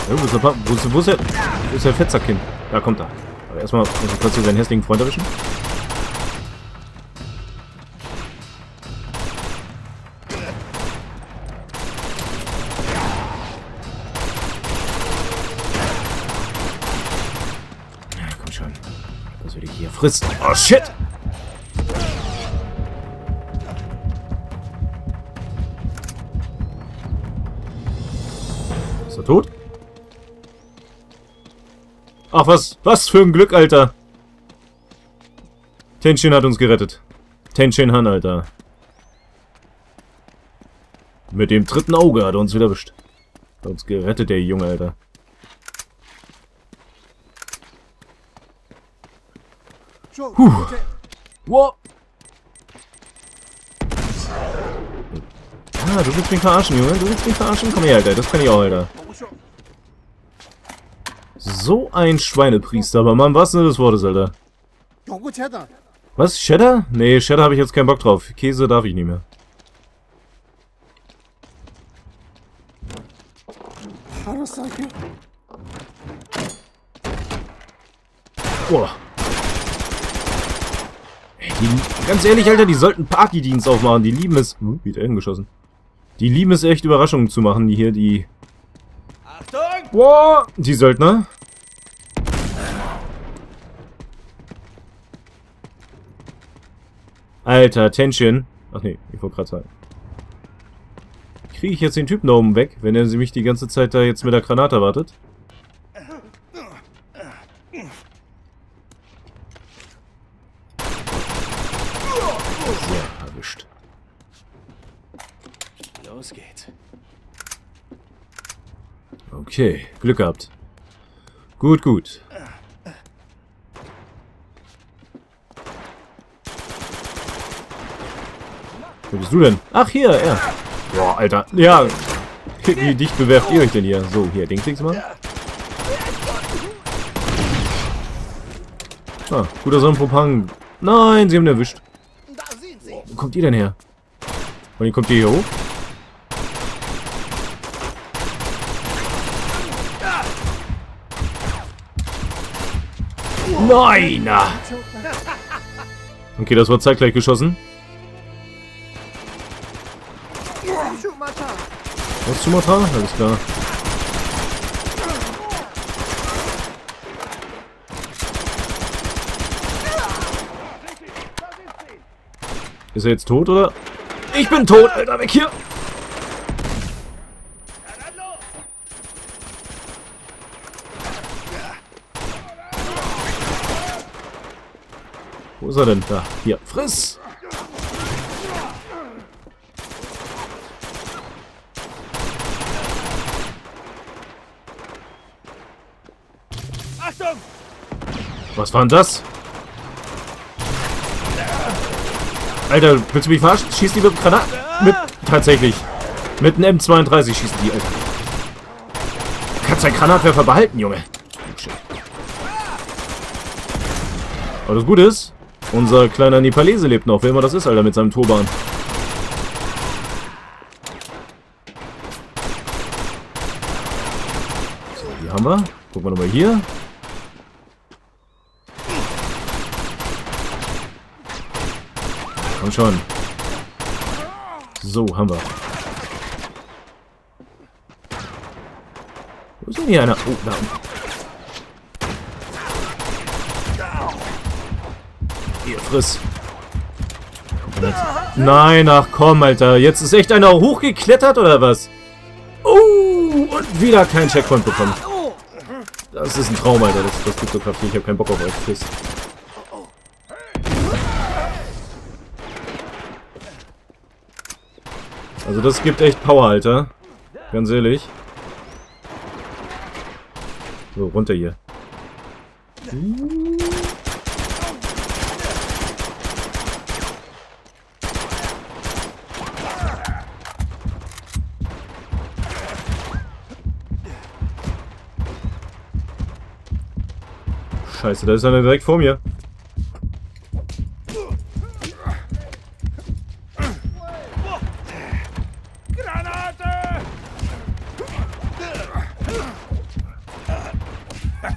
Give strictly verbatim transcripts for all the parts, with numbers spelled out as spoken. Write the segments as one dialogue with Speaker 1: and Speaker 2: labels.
Speaker 1: Ja, wo ist der, wo ist, wo ist der, wo ist der Fettsack hin? Da kommt er. Aber erstmal muss ich kurz hier seinen hässlichen Freund erwischen. Ja, komm schon. Was will ich hier frisst? Oh, shit! Ist er tot? Ach, was, was für ein Glück, Alter. Tenshin hat uns gerettet. Tenshin Han, Alter. Mit dem dritten Auge hat er uns wieder erwischt. Hat uns gerettet, der Junge, Alter. Puh. Wow. Ah, du willst mich verarschen, Junge. Du willst mich verarschen? Komm her, Alter. Das kann ich auch, Alter. So ein Schweinepriester, aber Mann, was denn des Wortes, Alter? Was? Cheddar? Nee, Cheddar habe ich jetzt keinen Bock drauf. Käse darf ich nicht mehr. Boah. Ey, die, ganz ehrlich, Alter, die sollten Partydienst aufmachen. Die lieben es. Hm, wie hat er hingeschossen? Die lieben es echt, Überraschungen zu machen, die hier, die... Achtung! Boah, die Söldner. Alter, Tenshin. Ach nee, ich wollte gerade sagen. Kriege ich jetzt den Typen da oben weg, wenn er mich die ganze Zeit da jetzt mit der Granate wartet? Ja, erwischt.
Speaker 2: Los geht's.
Speaker 1: Okay, Glück gehabt. Gut, gut. Wo bist du denn? Ach, hier, er. Boah, Alter. Ja. Wie dicht bewerft ihr euch denn hier? So, hier, den kriegst du mal. Ah, guter Sonnenpropang. Nein, sie haben ihn erwischt. Wo kommt ihr denn her? Und kommt ihr hier hoch? Nein! Na. Okay, das war zeitgleich geschossen. Was, Sumatra? Alles klar. Ist er jetzt tot, oder? Ich bin tot, Alter, weg hier! Wo ist er denn? Da, hier, friss!
Speaker 2: Achtung!
Speaker 1: Was war denn das? Alter, willst du mich verarschen? Schießt die mit Granaten? Mit, tatsächlich. Mit einem M zweiunddreißig schießen die, Alter. Du kannst deinen Granatwerfer behalten, Junge. Aber das Gute ist, unser kleiner Nepalese lebt noch, wer immer das ist, Alter, mit seinem Turban. So, die haben wir. Gucken wir nochmal hier. Komm schon. So, haben wir. Wo ist denn hier einer? Oh, da unten. Hier, friss. Nein, ach komm, Alter. Jetzt ist echt einer hochgeklettert, oder was? Oh, und wieder kein Checkpoint bekommen. Das ist ein Traum, Alter. Das, das gibt so Kraft. Ich habe keinen Bock auf euch. Friss. Also das gibt echt Power, Alter. Ganz ehrlich. So, runter hier. Scheiße, da ist einer direkt vor mir.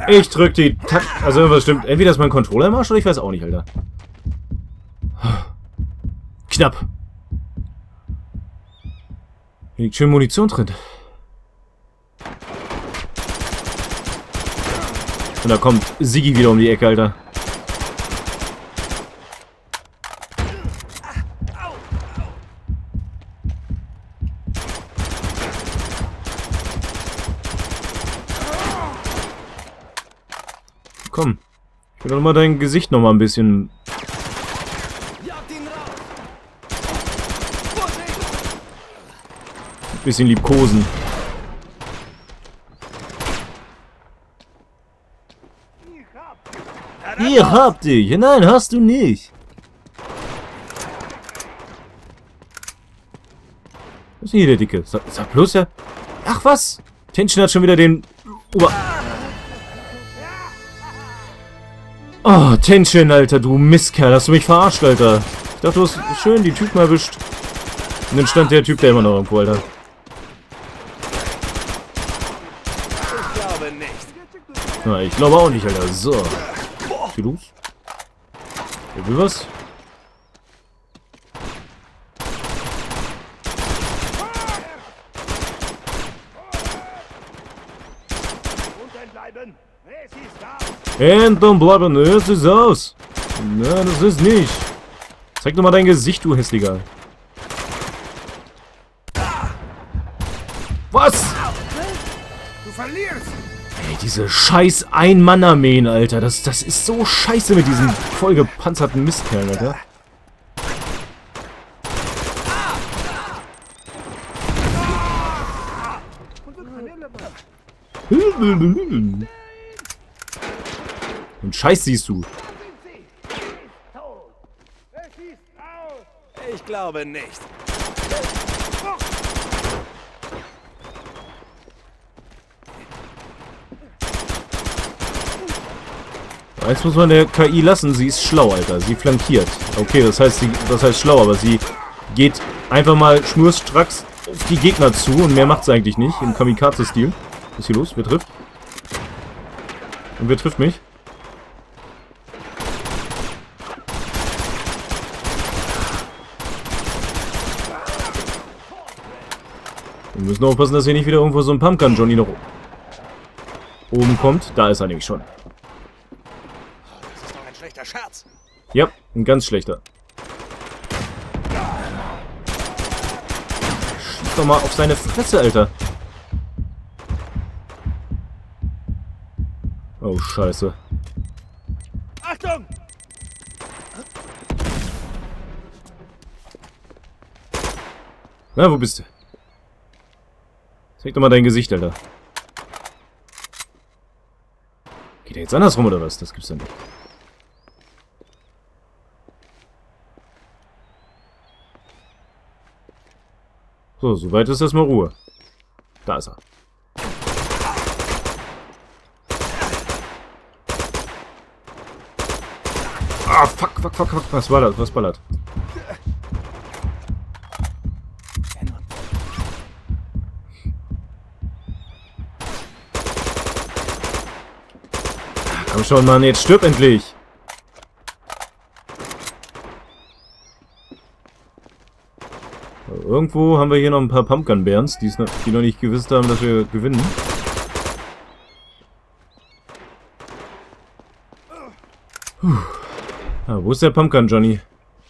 Speaker 1: Ich drück die Takt... Also irgendwas stimmt. Entweder ist mein Controller im Arsch oder ich weiß auch nicht, Alter. Knapp. Hier liegt schön Munition drin. Und da kommt Sigi wieder um die Ecke, Alter. Komm. Ich will doch mal dein Gesicht noch mal ein bisschen... Ein bisschen liebkosen. Ihr habt dich. Nein, hast du nicht. Was ist denn hier der Dicke? Sag, sag bloß ja... Ach was? Tenshin hat schon wieder den... Ober Oh, Tenshin, Alter, du Mistkerl. Hast du mich verarscht, Alter? Ich dachte, du hast schön die Typen erwischt. Und dann stand der Typ da immer noch irgendwo, Alter.
Speaker 2: Ich glaube nicht.
Speaker 1: Na, ich glaube auch nicht, Alter. So. Wie los? Wer will was? Hinten bleiben, es ist aus. Nein, das ist nicht. Zeig doch mal dein Gesicht, du hässlicher. Was?
Speaker 2: Du verlierst.
Speaker 1: Ey, diese scheiß Ein-Mann-Armeen, Alter. Das, das ist so scheiße mit diesen vollgepanzerten Mistkerlen, Alter. Und Scheiß siehst du.
Speaker 2: Ich glaube nicht.
Speaker 1: Eins muss man der K I lassen, sie ist schlau, Alter. Sie flankiert. Okay, das heißt, sie, das heißt schlau, aber sie geht einfach mal schnurstracks auf die Gegner zu und mehr macht sie eigentlich nicht, im Kamikaze-Stil. Was ist hier los? Wer trifft? Und wer trifft mich? Wir müssen aufpassen, dass hier nicht wieder irgendwo so ein Pumpgun Johnny noch oben kommt. Da ist er nämlich schon.
Speaker 2: Das ist doch ein schlechter Scherz.
Speaker 1: Ja, ein ganz schlechter. Schieß doch mal auf seine Fresse, Alter. Oh, scheiße.
Speaker 2: Achtung!
Speaker 1: Na, wo bist du? Zeig doch mal dein Gesicht, Alter. Geht der jetzt andersrum oder was? Das gibt's doch nicht. So, soweit ist erstmal Ruhe. Da ist er. Ah, fuck, fuck, fuck, fuck. Was ballert? Was ballert? Komm schon, Mann, jetzt stirb endlich! Irgendwo haben wir hier noch ein paar Pumpgun-Bärens, die, die noch nicht gewusst haben, dass wir gewinnen. Puh. Ah, wo ist der Pumpgun, Johnny?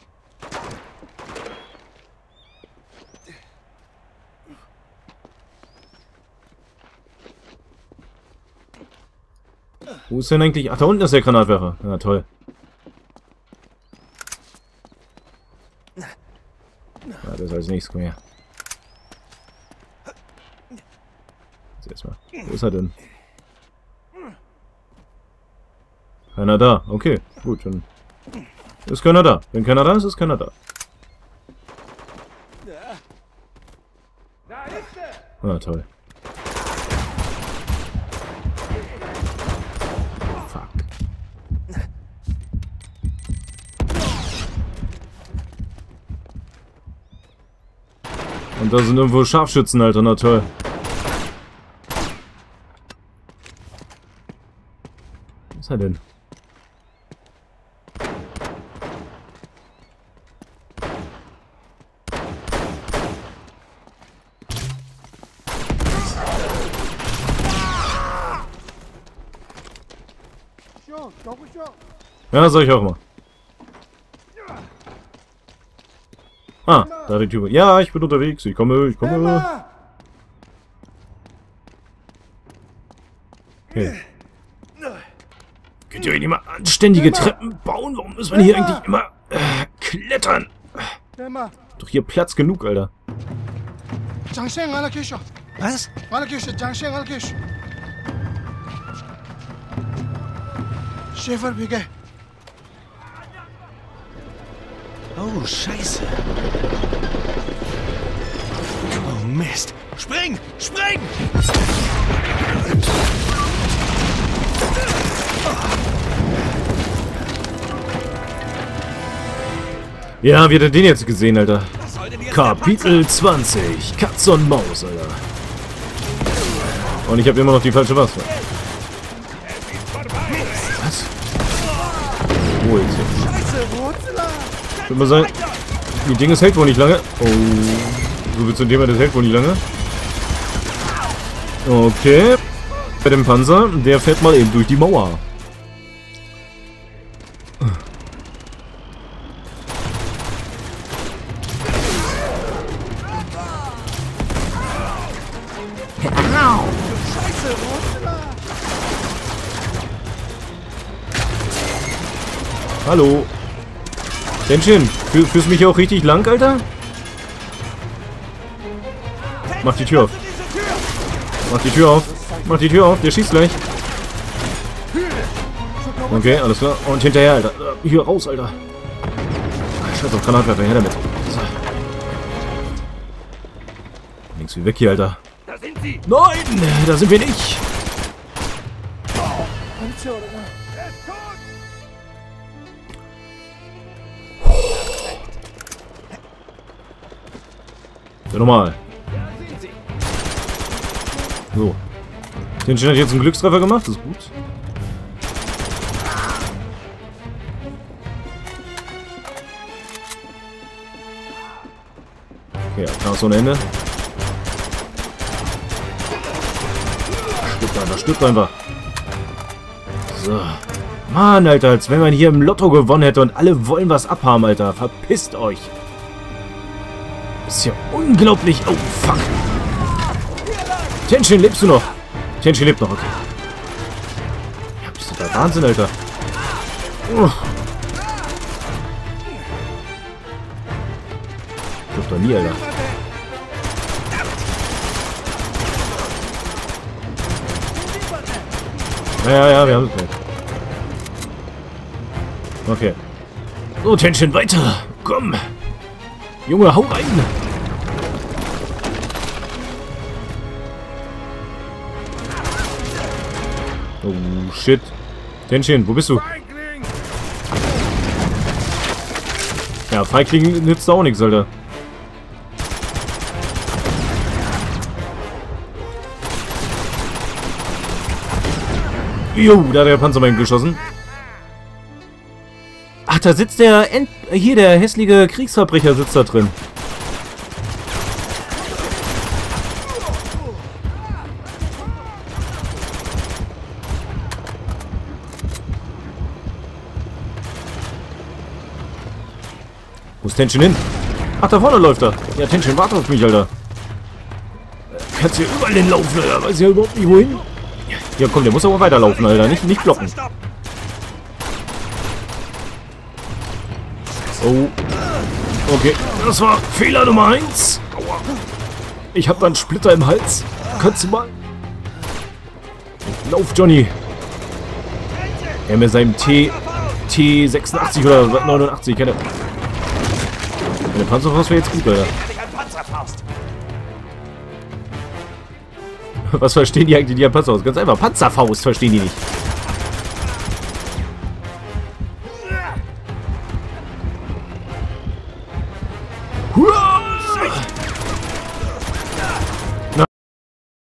Speaker 1: Wo ist denn eigentlich... Ach, da unten ist der Granatwerfer. Ja, toll. Ja, das ist als nächstes. Komm her. Jetzt erstmal. Wo ist er denn? Keiner da. Okay, gut, dann ist keiner da. Wenn keiner da ist, ist keiner da. Ah, toll. Fuck. Und da sind irgendwo Scharfschützen, Alter. Na toll. Wo ist er denn? Ja, sag ich auch mal. Ah, da die Tür. Ja, ich bin unterwegs. Ich komme, ich komme. Okay. Könnt ihr euch nicht mal anständige Treppen bauen? Warum muss man hier eigentlich immer äh, klettern? Doch hier Platz genug, Alter.
Speaker 2: Was? Oh, Scheiße. Oh, Mist. Spring! Spring!
Speaker 1: Ja, wie hat er den jetzt gesehen, Alter? Kapitel zwanzig. Katz und Maus, Alter. Und ich habe immer noch die falsche Waffe. Was? Wo jetzt hier? Ich würde mal sagen, die Ding hält wohl nicht lange. Oh, so viel zum Thema, das hält wohl nicht lange. Okay. Bei dem Panzer, der fährt mal eben durch die Mauer. Hallo. Tension, fü führst du mich auch richtig lang, Alter? Mach die Tür auf. Mach die Tür auf. Mach die Tür auf, der schießt gleich. Okay, alles klar. Und hinterher, Alter. Hier raus, Alter. Scheiß auf Granatwerfer, her damit. So. Links wie weg hier, Alter.
Speaker 2: Da sind sie!
Speaker 1: Nein, da sind wir nicht. Ja, nochmal. So. Tension hat jetzt einen Glückstreffer gemacht, das ist gut. Okay, ja, Chaos ohne Ende. Stirbt einfach, stirbt einfach. So. Mann, Alter, als wenn man hier im Lotto gewonnen hätte und alle wollen was abhaben, Alter. Verpisst euch. Das ist ja unglaublich. Oh, fuck. Tension, lebst du noch? Tension lebt noch, okay. Ja, bist du da Wahnsinn, Alter. Oh. Stirbt doch nie, Alter. Ja, ja, ja, wir haben es gleich. Okay. So, Tension, weiter. Komm. Junge, hau rein. Oh, shit. Tension, wo bist du? Ja, Feigling nützt auch nichts, Alter. Jo, da hat der Panzer mal geschossen. Ach, da sitzt der End hier, der hässliche Kriegsverbrecher sitzt da drin. Wo ist Tension hin? Ach, da vorne läuft er. Ja, Tension, warte auf mich, Alter. Kannst du hier überall hinlaufen, Alter. Weiß ja überhaupt nicht wohin. Ja, komm, der muss aber weiterlaufen, Alter. Nicht, nicht blocken. Oh. Okay. Das war Fehler Nummer eins. Aua. Ich hab da einen Splitter im Hals. Kannst du mal... Lauf, Johnny. Er mit seinem T... T sechsundachtzig oder neunundachtzig. Keine... Eine Panzerfaust wäre jetzt gut, Alter. Was verstehen die eigentlich, die an Panzerfaust? Ganz einfach. Panzerfaust verstehen die nicht.